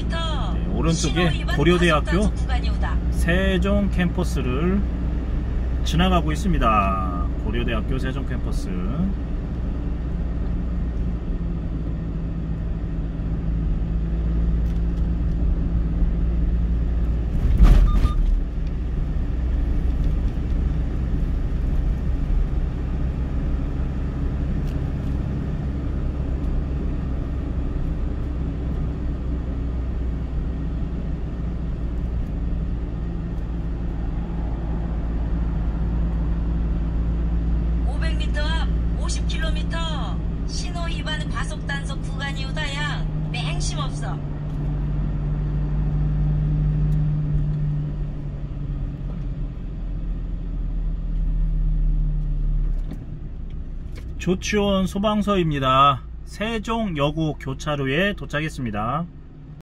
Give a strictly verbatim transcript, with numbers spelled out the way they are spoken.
네, 오른쪽에 고려대학교 세종 캠퍼스를 지나가고 있습니다. 고려대학교 세종 캠퍼스. 오십 킬로미터 신호 위반 과속 단속 구간이오다. 야 맹심 없어. 조치원 소방서입니다. 세종여고 교차로에 도착했습니다.